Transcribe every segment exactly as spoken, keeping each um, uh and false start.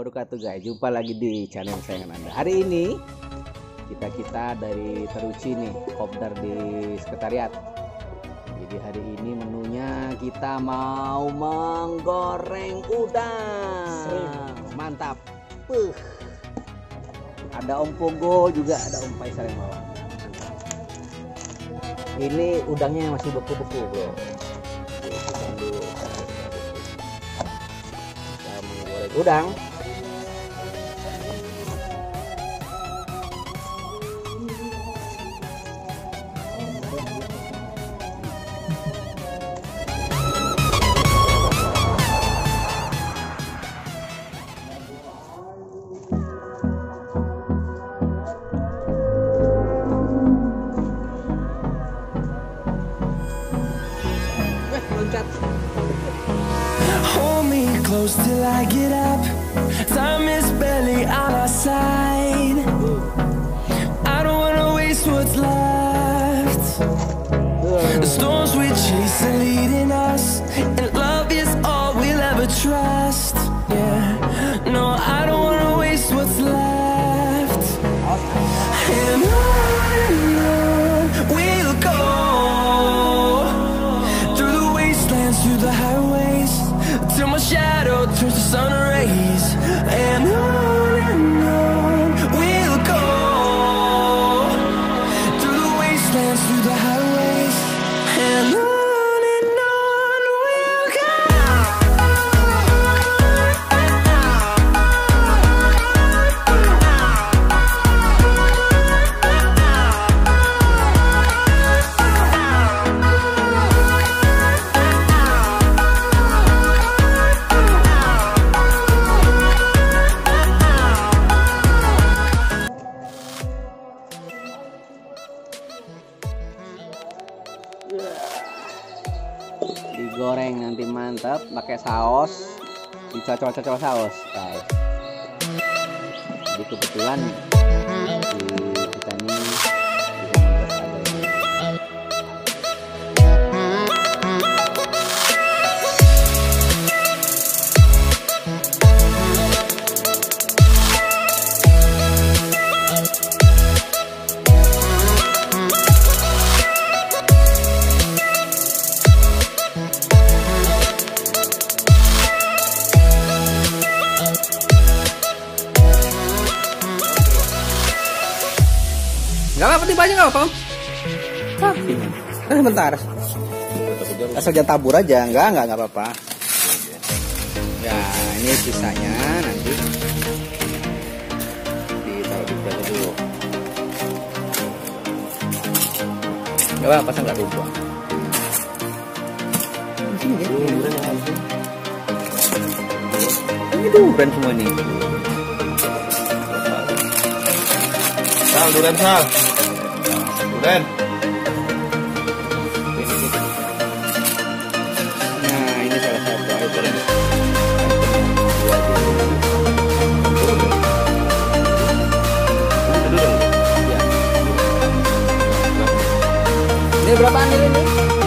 wabarakatuh guys. Jumpa lagi di channel kesayangan Anda. Hari ini kita-kita dari Teruci nih, kopdar di sekretariat. Jadi hari ini menunya kita mau menggoreng udang. Mantap. Uh. Ada Om Pogo juga, ada Om Faisal yang bawa. Ini udangnya masih beku-beku bro. Udang. Hold me close till I get up. Time is barely on our side. I don't wanna waste what's left. The storms we chase are leading us, and love is all we'll ever trust. Yeah, no, I don't wanna waste what's left. And on and on we'll go, through the wastelands, through the highways, till my shadow turns to sun rays. And on and on we'll go, through the wastelands, through the highways. And on and on we'll go. Digoreng nanti mantap, pakai saus, dicocol-cocol saus guys. Jadi kebetulan di kita ini nggak apa-apa, tiba aja nggak apa-apa. Eh, bentar. Asal jangan tabur aja, nggak nggak nggak apa-apa. Ya ini sisanya nanti ditaruh di batu dulu. Nggak apa-apa, pasang nggak tumpah. Ini durian semua nih. Sal, durian sal, durian. Nah ini salah satu durian. Ini berapa ambil ini?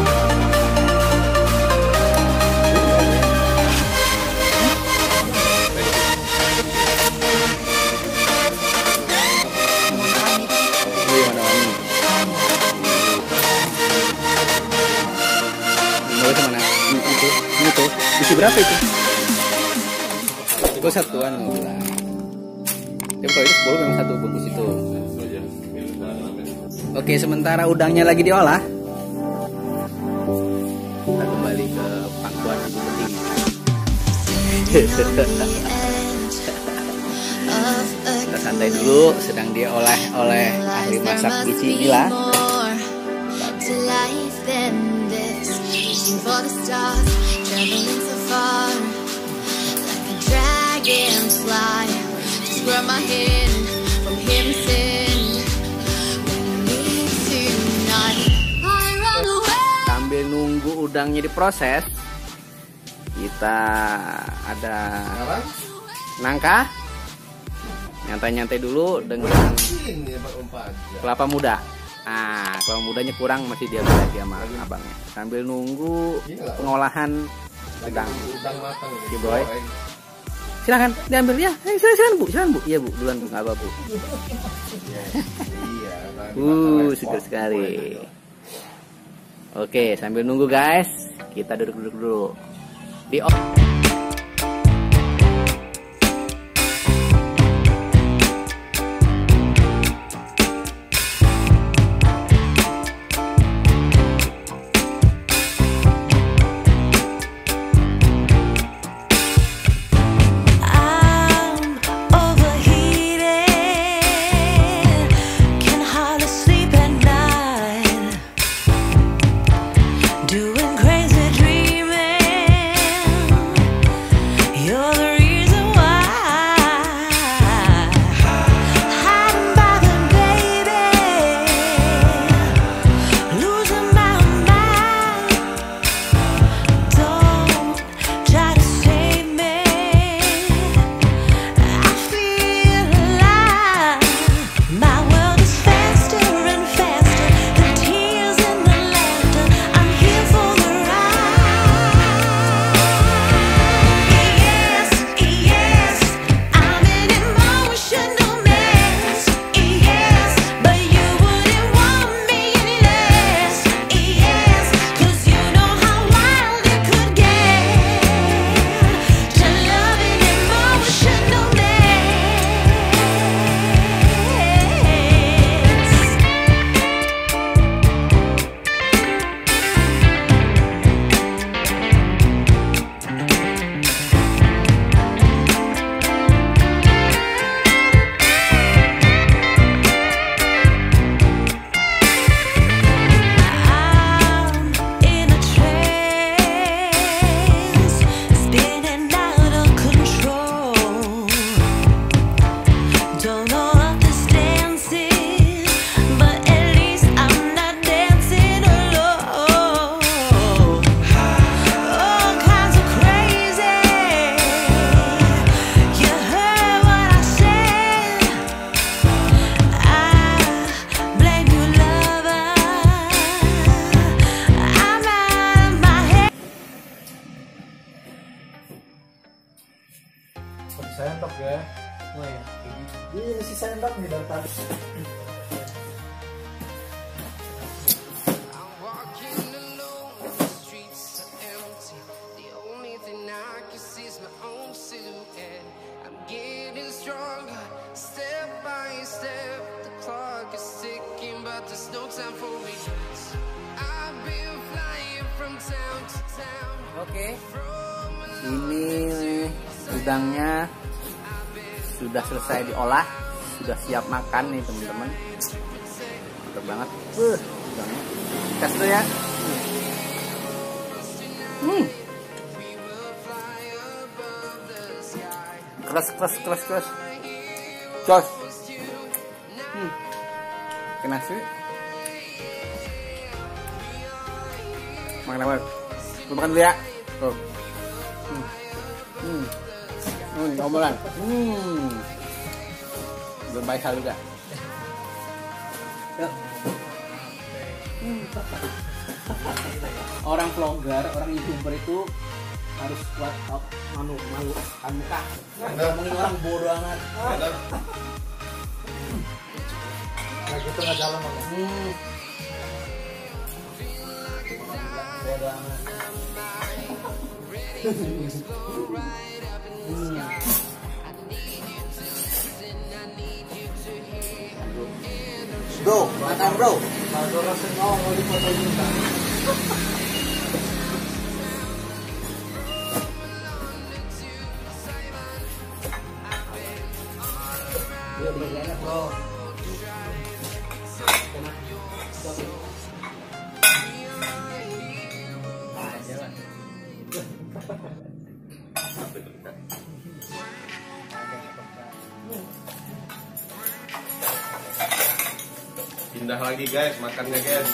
Isi berapa itu? Itu satuan bilang. Ya kalau itu sepuluh memang satu bungkus itu. Oke, sementara udangnya lagi diolah. Kita kembali ke pangkuan ibu penting. Kita santai dulu, sedang diolah oleh ahli masak Gici Mila. Traveling so far, like a dragonfly, just grab my hand from him sin. When we tonight, I run away. Sambil nunggu udangnya diproses, kita ada nangka, nyantai-nyantai dulu dengan kelapa muda. Nah, kalau mudanya kurang masih dia lagi sama abangnya. Sambil nunggu pengolahan udang. Udang matang. Oke, boy. Silakan diambil ya. Eh, silakan, silakan Bu, silakan Bu. Iya Bu, duluan Bu, nggak apa Bu. Iya. Uh, segar sekali. Oke, sambil nunggu guys, kita duduk-duduk dulu. Di sendok ya. Oh ya. Ini si sendok nih dari tadi. Oke, ini udangnya sudah selesai diolah, sudah siap makan nih teman-teman. Mantap banget, uh, udangnya. Tes dulu ya. Hmm, keras keras keras keras, jos. Hmm, kena sih. Makan apa? Lu makan dulu ya. Tuh. Hmm. Hmm. Hmm, ngomongin. Hmm. Belum baik hal juga. Hmm. Orang vlogger, orang YouTuber itu harus kuat oh, malu malu kan muka. Ngomongin orang bodoh amat. Nah gitu nggak jalan apa? Hmm. Bodoh amat. Hmm. Bro, makan bro. Kalau rasa mau mau dipoto juga. Iya bener enak bro. Pindah lagi guys, makannya guys.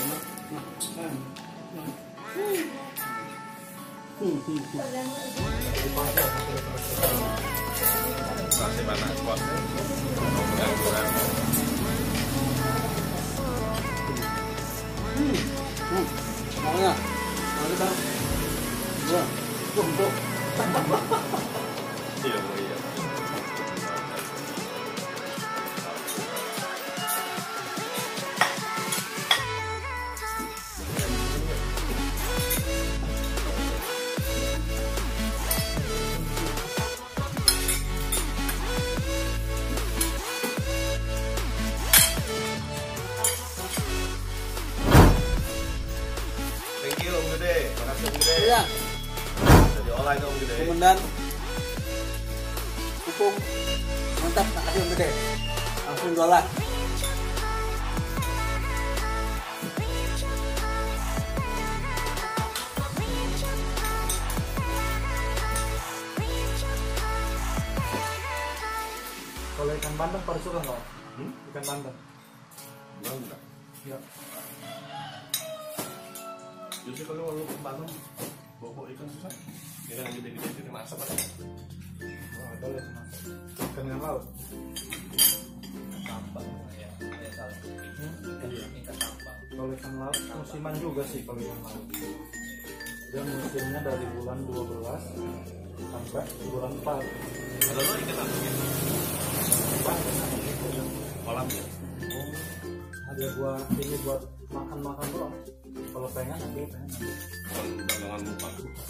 Masih mana spotnya? Kurang-kurang. Hmm, hmm, maunya, maunya bang, bro, bro, bro. Iya, iya. ya. Diolah itu Om Gede. Kemudian pupung mantap, makasih Om Gede. Langsung diolah. Kalau ikan bandeng pada suka nggak? Hmm? Ikan bandeng. Enggak, enggak. Ya. Justru kalau lu ke Bandung, bawa ikan susah. Ikan yang gede-gede itu dimasak apa? Wah, ada lah sama. Ikan yang laut. Tambang ya, ya salah. Ikan tambang. Kalau ikan laut musiman juga sih kalau ikan laut. Dia musimnya dari bulan dua belas sampai bulan empat. Ada lo ikan apa? Kolam ya? Ada buat ini buat makan-makan doang. Kalau pengen ada pengen. Bukan dagangan lupa.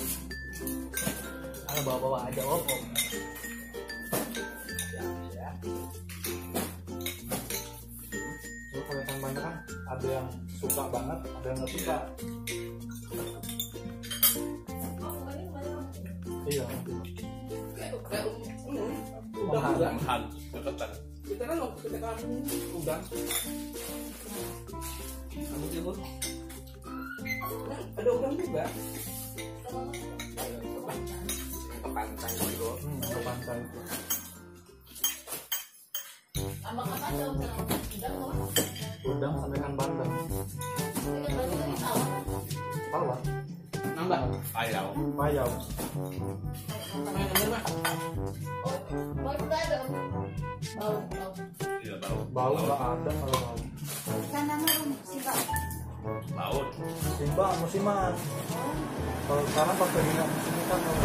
Ada bawa-bawa aja om. Om. Ya, ya. Jadi kalau ikan bandeng kan ada yang suka banget, ada yang nggak suka. Iya. Udah juga. Han, deketan. Kita kan kita kan udah. Kamu tidur. Ada udang juga. Ke pantai gitu. Hmm, ke pantai. Udang sama ikan bandeng. Pala, Nambah. Ayau. payau. Sama yang bener mah. Iya, bau. Bau nggak ada kalau bau. Laut. Simba musiman. Kalau sekarang pakai minyak musim ikan kalau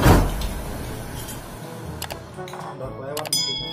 udah lewat musimnya.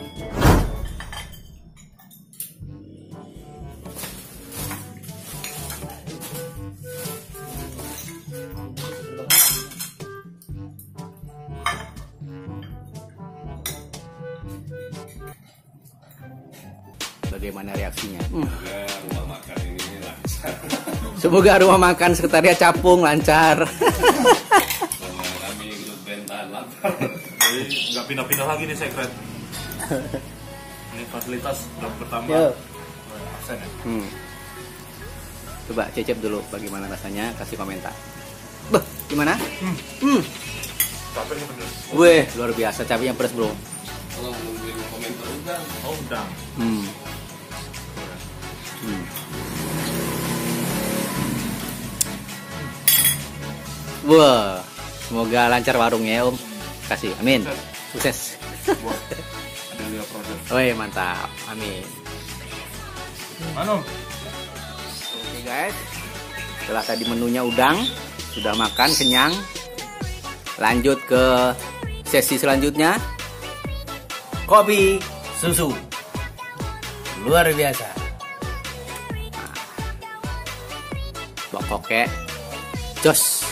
Bagaimana reaksinya? Hmm. Ya, rumah makan ini lancar. Semoga rumah makan sekretariat Capung lancar. Sama kami grup band tahan lapar. Jadi nggak pindah-pindah lagi nih sekret. Ini fasilitas udah bertambah. Yo. Absen ya. Hmm. Coba cecep dulu bagaimana rasanya, kasih komentar. Beh, gimana? Hmm. Capek nih bener. Weh, luar biasa cabenya pedas, Bro. Kalau nungguin komentar udah. Oh udah. Hmm. Hmm. Wah, semoga lancar warungnya ya, Om. Kasih, amin. Sukses. Wah, ada lihat proses. Woi, mantap. Amin. Mana? Om? Oke, guys. Setelah tadi menunya udang, sudah makan kenyang. Lanjut ke sesi selanjutnya. Kopi susu. Luar biasa. Nah. Pokoknya jos.